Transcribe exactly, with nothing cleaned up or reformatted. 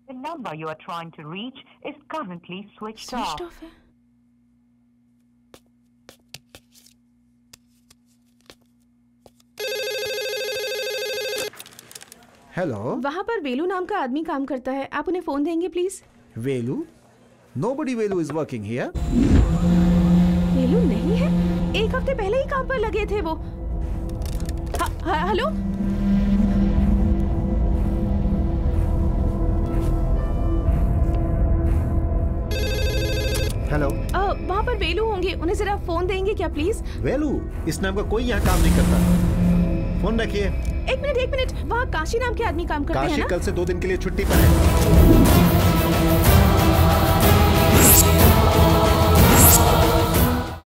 The number you are trying to reach is currently switched off. Switch off है। Hello, वहाँ पर वेलू नाम का आदमी काम करता है, आप उन्हें फोन देंगे please? Velu? Nobody Velu is working here. Velu नहीं है? एक हफ्ते पहले ही काम पर लगे थे वो। ह- ह- हेलो? हेलो, अ, वहाँ पर वेलू होंगे, उन्हें जरा फोन देंगे क्या प्लीज? वेलू? इस नाम का कोई यहाँ काम नहीं करता। फोन रखिए। एक मिनट एक मिनट, वहाँ काशी नाम के आदमी काम करते हैं काशी ना? कल से दो दिन के लिए छुट्टी पर है।